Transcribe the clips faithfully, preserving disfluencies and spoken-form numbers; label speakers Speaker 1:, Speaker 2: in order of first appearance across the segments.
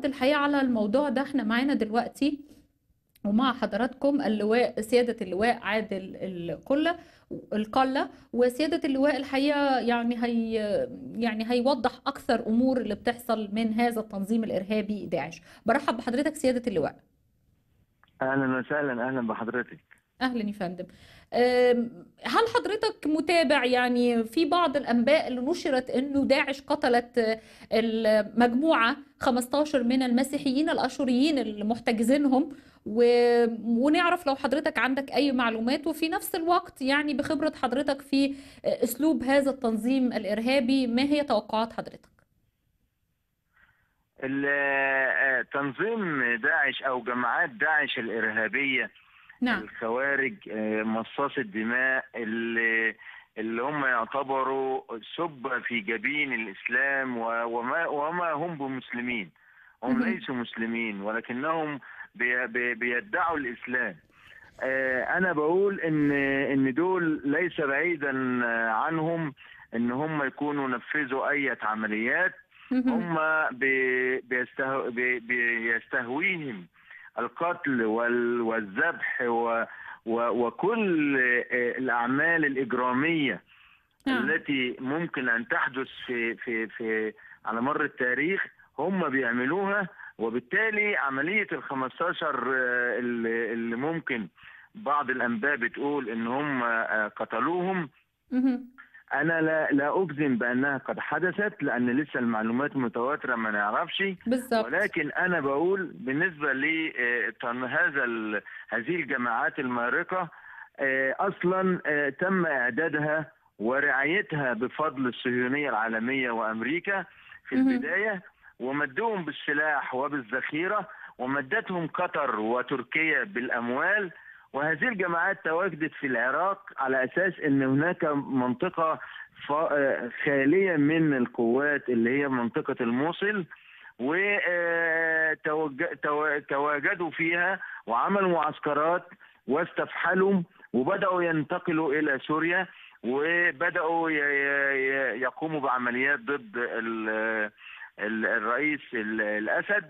Speaker 1: رد الحقيقة على الموضوع ده احنا معانا دلوقتي ومع حضراتكم اللواء سيادة اللواء عادل القلة القلة وسيادة اللواء الحقيقة يعني هي يعني هيوضح أكثر أمور اللي بتحصل من هذا التنظيم الإرهابي داعش. برحب بحضرتك سيادة اللواء.
Speaker 2: اهلا وسهلا، اهلا بحضرتك.
Speaker 1: اهلا يا فندم. أم، هل حضرتك متابع؟ يعني في بعض الانباء اللي نشرت انه داعش قتلت المجموعه خمستاشر من المسيحيين الاشوريين اللي محتجزينهم و... ونعرف لو حضرتك عندك اي معلومات، وفي نفس الوقت يعني بخبره حضرتك في اسلوب هذا التنظيم الارهابي ما هي توقعات حضرتك؟
Speaker 2: ال- تنظيم داعش او جماعات داعش الارهابيه،
Speaker 1: نعم.
Speaker 2: الخوارج آه، مصاص الدماء اللي اللي هم يعتبروا سب في جبين الاسلام و- وما وما هم بمسلمين. هم
Speaker 1: مهم.
Speaker 2: ليسوا مسلمين ولكنهم بي- بي- بيدعوا الاسلام. آه، انا بقول ان ان دول ليس بعيدا آه، عنهم ان هم يكونوا نفذوا اي عمليات.
Speaker 1: مهم.
Speaker 2: هم بي- بيستهو بي- بيستهويهم القتل وال- والذبح و- و- وكل آه، الاعمال الاجراميه
Speaker 1: نعم.
Speaker 2: التي ممكن ان تحدث في في في على مر التاريخ هم بيعملوها. وبالتالي عمليه ال خمستاشر آه، اللي اللي ممكن بعض الانباء بتقول ان هم آه، قتلوهم.
Speaker 1: مهم.
Speaker 2: انا لا لا اجزم بانها قد حدثت لان لسه المعلومات متواتره ما نعرفش.
Speaker 1: بالظبط.
Speaker 2: ولكن انا بقول بالنسبه لهذا هذه الجماعات المارقه، آه، اصلا آه، تم اعدادها ورعايتها بفضل الصهيونيه العالميه وامريكا في
Speaker 1: مهم.
Speaker 2: البدايه، ومدوهم بالسلاح وبالذخيره، ومدتهم قطر وتركيا بالاموال. وهذه الجماعات تواجدت في العراق على اساس ان هناك منطقه ف- خاليه من القوات اللي هي منطقه الموصل، وتواجدوا فيها وعملوا معسكرات واستفحلوا وبداوا ينتقلوا الى سوريا، وبداوا ي- ي- يقوموا بعمليات ضد ال- ال- الرئيس ال- الاسد.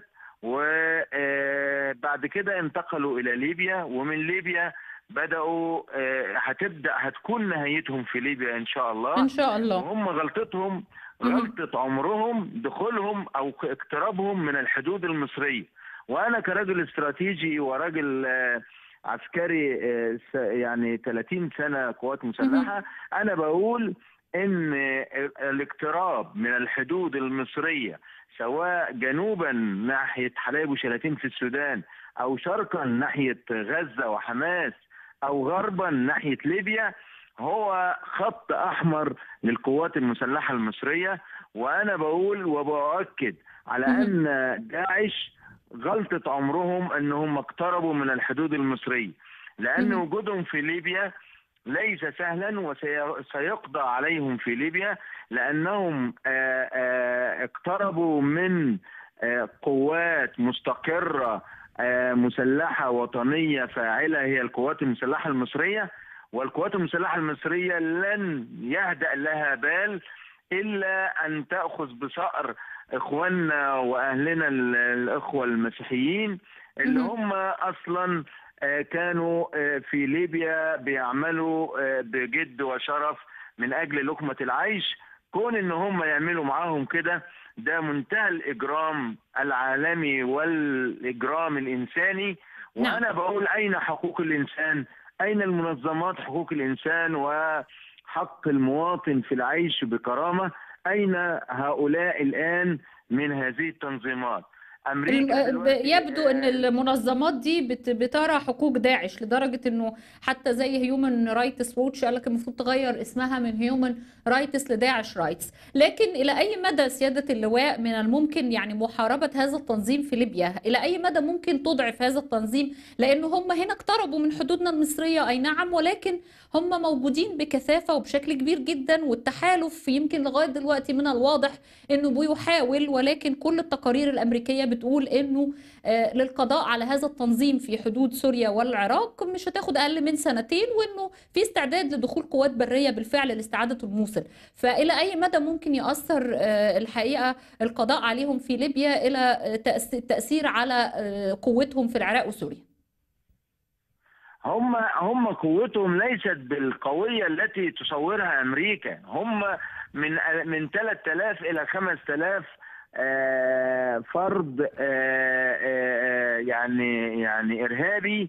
Speaker 2: وبعد كده انتقلوا الى ليبيا، ومن ليبيا بداوا آه، هتبدا هتكون نهايتهم في ليبيا ان شاء
Speaker 1: ان
Speaker 2: الله.
Speaker 1: شاء الله.
Speaker 2: وهم غلطتهم
Speaker 1: مهم.
Speaker 2: غلطه عمرهم دخولهم او اقترابهم من الحدود المصريه. وانا كراجل استراتيجي وراجل آه، عسكري، آه، س- يعني ثلاثين سنه قوات
Speaker 1: مهم.
Speaker 2: مسلحه، انا بقول ان الاقتراب من الحدود المصريه سواء جنوبا ناحيه حلايب وشلاتين في السودان، او شرقا ناحيه غزه وحماس، او غربا ناحيه ليبيا، هو خط احمر للقوات المسلحه المصريه. وانا بقول وبؤكد على
Speaker 1: مهم.
Speaker 2: ان داعش غلطه عمرهم انهم اقتربوا من الحدود المصريه، لان
Speaker 1: مهم.
Speaker 2: وجودهم في ليبيا ليس سهلا وسيقضى عليهم في ليبيا، لأنهم آه، آه، اقتربوا من آه، قوات مستقرة آه، مسلحة وطنية فاعلة هي القوات المسلحة المصرية. والقوات المسلحة المصرية لن يهدأ لها بال إلا أن تأخذ بصقر إخواننا وأهلنا ال- الإخوة المسيحيين اللي
Speaker 1: مهم.
Speaker 2: هم أصلا آه، كانوا آه، في ليبيا بيعملوا آه، بجد وشرف من اجل لقمة العيش. كون ان هم يعملوا معاهم كده ده منتهى الاجرام العالمي والاجرام الانساني.
Speaker 1: نعم.
Speaker 2: وانا بقول اين حقوق الانسان؟ اين المنظمات حقوق الانسان وحق المواطن في العيش بكرامة؟ اين هؤلاء الان من هذه التنظيمات؟ امريكا
Speaker 1: الم- ب-
Speaker 2: دلوقتي
Speaker 1: يبدو ان
Speaker 2: آه،
Speaker 1: المنظمات دي بت- بترى حقوق داعش لدرجة انه حتى زي هيومن رايتس ووتش قال لك المفروض تغير اسمها من هيومن رايتس لداعش رايتس. لكن الى اي مدى سيادة اللواء من الممكن يعني محاربة هذا التنظيم في ليبيا؟ الى اي مدى ممكن تضعف هذا التنظيم؟ لانه هم هنا اقتربوا من حدودنا المصرية اي نعم، ولكن هم موجودين بكثافة وبشكل كبير جدا، والتحالف يمكن لغاية دلوقتي من الواضح انه بيحاول، ولكن كل التقارير الامريكية بتقول انه للقضاء على هذا التنظيم في حدود سوريا والعراق مش هتاخد اقل من سنتين، وانه في استعداد لدخول قوات بريه بالفعل لاستعاده الموصل. فالى اي مدى ممكن ياثر الحقيقه القضاء عليهم في ليبيا الى التاثير على قوتهم في العراق وسوريا؟
Speaker 2: هم هم قوتهم ليست بالقويه التي تصورها امريكا. هم من من ثلاثة آلاف الى خمسة آلاف فرد يعني يعني ارهابي،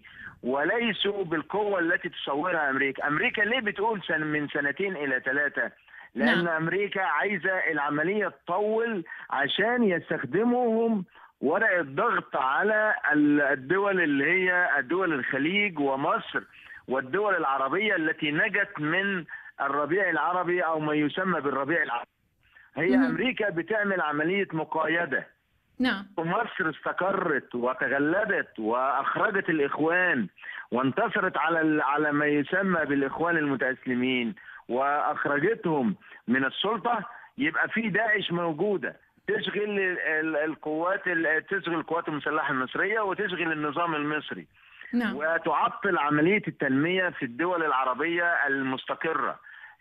Speaker 2: وليسوا بالقوه التي تصورها امريكا. امريكا ليه بتقول سن من سنتين الى ثلاثه؟ لان نعم. امريكا عايزه العمليه تطول عشان يستخدموهم ورقة ضغط على الدول اللي هي دول الخليج ومصر والدول العربية التي نجت من الربيع العربي أو ما يسمى بالربيع العربي. هي م- أمريكا بتعمل عملية مقايدة.
Speaker 1: نعم.
Speaker 2: ومصر استقرت وتغلبت وأخرجت الإخوان وانتصرت على على ما يسمى بالإخوان المتأسلمين وأخرجتهم من السلطة. يبقى في داعش موجودة تشغل القوات تشغل القوات المسلحه المصريه وتشغل النظام المصري. نعم. وتعطل عمليه التنميه في الدول العربيه المستقره.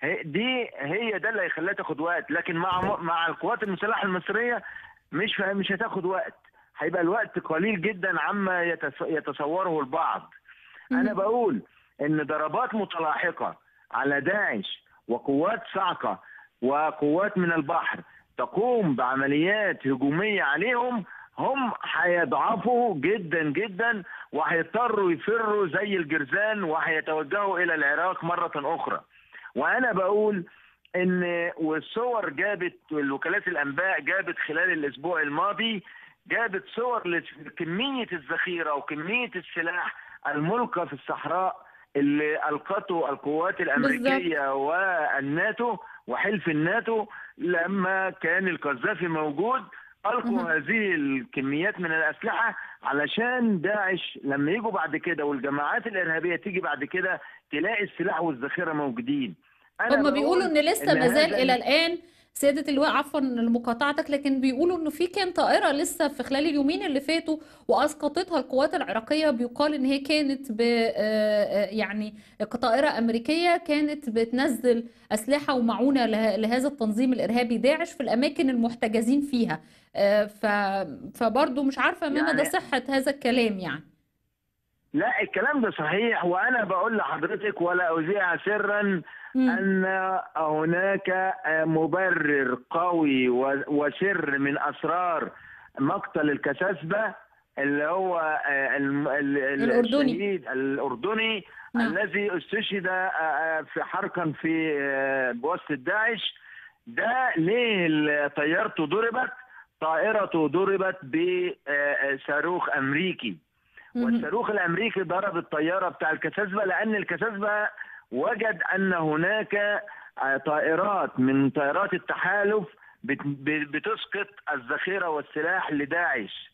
Speaker 2: دي هي ده اللي هيخليها تاخد وقت، لكن مع مع القوات المسلحه المصريه مش مش هتاخد وقت، هيبقى الوقت قليل جدا عما يتصوره البعض. م- انا بقول ان ضربات متلاحقه على داعش وقوات صاعقه وقوات من البحر تقوم بعمليات هجومية عليهم، هم هيضعفوا جدا جدا وهيضطروا يفروا زي الجرذان وهيتوجهوا إلى العراق مرة أخرى. وأنا بقول إن والصور جابت وكالات الأنباء جابت خلال الأسبوع الماضي جابت صور لكمية الذخيرة وكمية السلاح الملقى في الصحراء اللي ألقته القوات الأمريكية بالزبط. والناتو وحلف الناتو لما كان القذافي موجود، ألقوا أه. هذه الكميات من الأسلحة علشان داعش لما يجوا بعد كده والجماعات الإرهابية تيجي بعد كده تلاقي السلاح والذخيرة موجودين.
Speaker 1: هم بيقولوا إن لسه مازال إلى الآن سيادة اللواء، عفوا لمقاطعتك، لكن بيقولوا انه في كان طائرة لسه في خلال اليومين اللي فاتوا واسقطتها القوات العراقية، بيقال ان هي كانت ب يعني طائرة امريكية كانت بتنزل اسلحة ومعونة لهذا التنظيم الارهابي داعش في الاماكن المحتجزين فيها. فبرضه مش عارفة ما مدى صحة هذا الكلام يعني.
Speaker 2: لا الكلام ده صحيح، وانا بقول لحضرتك ولا اذيع سرا أن هناك مبرر قوي وسر من أسرار مقتل الكساسبة اللي هو
Speaker 1: الأردني.
Speaker 2: الشهيد الأردني نعم. الذي استشهد في حركا في بواسطة داعش. ده ليه طيارته ضربت؟ طائرته ضربت بصاروخ أمريكي، والصاروخ الأمريكي ضرب الطيارة بتاع الكساسبة لأن الكساسبة وجد أن هناك طائرات من طائرات التحالف بتسقط الذخيرة والسلاح لداعش.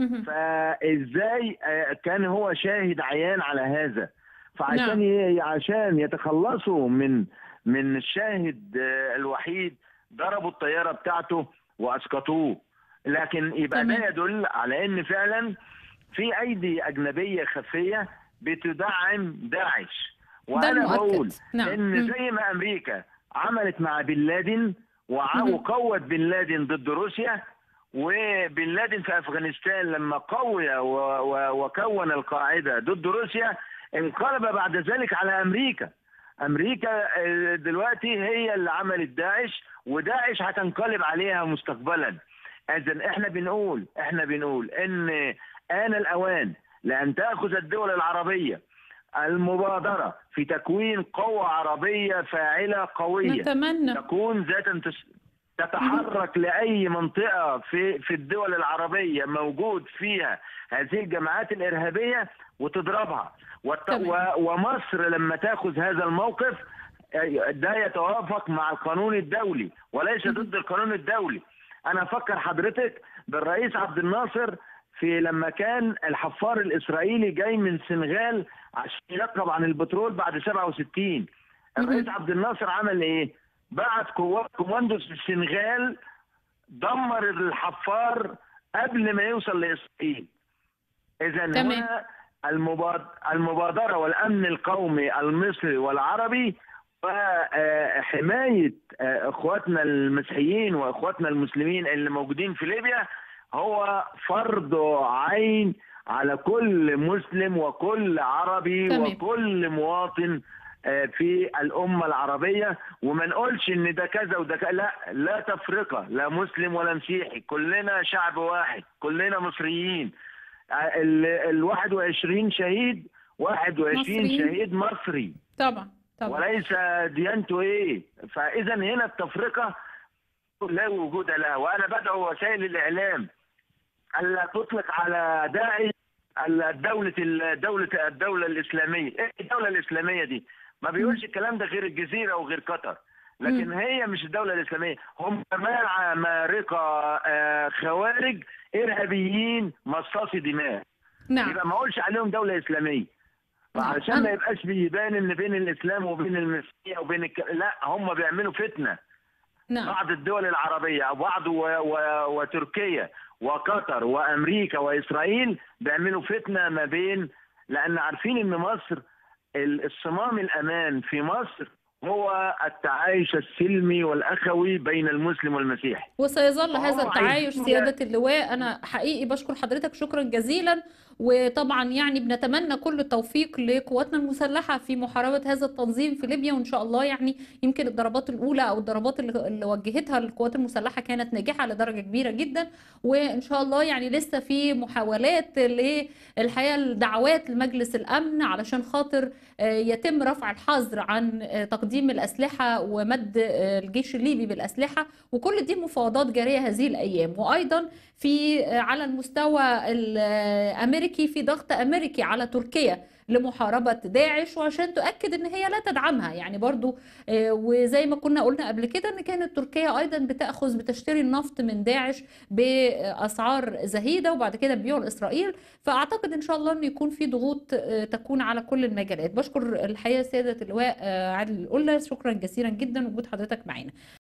Speaker 2: فإزاي كان هو شاهد عيان على هذا؟ فعشان ي... عشان يتخلصوا من من الشاهد الوحيد ضربوا الطيارة بتاعته وأسقطوه. لكن يبقى ده يدل على أن فعلا في أيدي أجنبية خفية بتدعم داعش. وانا بقول نعم. ان زي ما امريكا عملت مع بن لادن وقوت بن لادن ضد روسيا، وبن لادن في افغانستان لما قوي وكون القاعده ضد روسيا انقلب بعد ذلك على امريكا. امريكا دلوقتي هي اللي عملت داعش، وداعش هتنقلب عليها مستقبلا. اذا احنا بنقول احنا بنقول ان آن الاوان لان تاخذ الدول العربيه المبادرة في تكوين قوة عربية فاعلة قوية
Speaker 1: نتمنى.
Speaker 2: تكون ذات تتحرك لأي منطقة في في الدول العربية موجود فيها هذه الجماعات الإرهابية وتضربها. ومصر لما تأخذ هذا الموقف ده يتوافق مع القانون الدولي وليس ضد القانون الدولي. أنا أفكر حضرتك بالرئيس عبد الناصر في لما كان الحفار الإسرائيلي جاي من السنغال عشان ينقب عن البترول بعد سبعة وستين. الرئيس عبد الناصر عمل ايه؟ بعت قوات كوماندوز في السنغال، دمر الحفار قبل ما يوصل لإسرائيل. إذا
Speaker 1: تمام.
Speaker 2: هنا المباد- المبادرة والأمن القومي المصري والعربي وحماية إخواتنا المسيحيين وإخواتنا المسلمين اللي موجودين في ليبيا هو فرض عين على كل مسلم وكل عربي
Speaker 1: تمام.
Speaker 2: وكل مواطن في الأمة العربية. وما نقولش إن ده كذا وده كذا، لا، لا تفرقة، لا مسلم ولا مسيحي، كلنا شعب واحد، كلنا مصريين. ال ال واحد وعشرين شهيد واحد وعشرين
Speaker 1: مصريين.
Speaker 2: شهيد مصري
Speaker 1: طبعا طبعا.
Speaker 2: وليس ديانته ايه. فاذا هنا التفرقه لا وجود لها. وانا بدعو وسائل الاعلام الا تطلق على داعش الدوله الدوله الدوله الاسلاميه. ايه الدوله الاسلاميه دي؟ ما بيقولش الكلام ده غير الجزيره وغير قطر، لكن
Speaker 1: مم.
Speaker 2: هي مش الدوله الاسلاميه. هم جماعه مارقه، آه، خوارج ارهابيين مصاصي دماء.
Speaker 1: نعم.
Speaker 2: يبقى ما اقولش عليهم دوله اسلاميه.
Speaker 1: نعم.
Speaker 2: فعشان ما
Speaker 1: أنا-
Speaker 2: يبقاش بيبان ان بين الاسلام وبين المسيحيه وبين الك... لا، هم بيعملوا فتنه.
Speaker 1: نعم.
Speaker 2: بعض الدول العربيه، بعض و... و... وتركيا وقطر وامريكا واسرائيل بيعملوا فتنه ما بين، لان عارفين ان مصر الصمام الامان في مصر هو التعايش السلمي والاخوي بين المسلم والمسيحي.
Speaker 1: وسيظل هذا
Speaker 2: فهم
Speaker 1: التعايش
Speaker 2: عايزين
Speaker 1: سيادة اللواء. أنا حقيقي بشكر حضرتك شكرا جزيلا، وطبعا يعني بنتمنى كل التوفيق لقواتنا المسلحة في محاربة هذا التنظيم في ليبيا، وإن شاء الله يعني يمكن الضربات الأولى أو الضربات اللي اللي وجهتها القوات المسلحة كانت ناجحة لدرجة كبيرة جدا، وإن شاء الله يعني لسه في محاولات للحقيقة الدعوات لمجلس الأمن علشان خاطر يتم رفع الحظر عن تقديم الأسلحة ومد الجيش الليبي بالأسلحة، وكل دي مفاوضات جارية هذه الأيام. وأيضا في على المستوى الأمريكي في ضغط أمريكي على تركيا لمحاربة داعش وعشان تؤكد ان هي لا تدعمها يعني برضو. وزي ما كنا قلنا قبل كده ان كانت تركيا ايضا بتأخذ بتشتري النفط من داعش بأسعار زهيدة وبعد كده بيبيعوا لإسرائيل. فأعتقد ان شاء الله ان يكون في ضغوط تكون على كل المجالات. بشكر الحقيقة سيادة اللواء عادل القلة، شكرا جزيلا جدا وجود حضرتك معنا.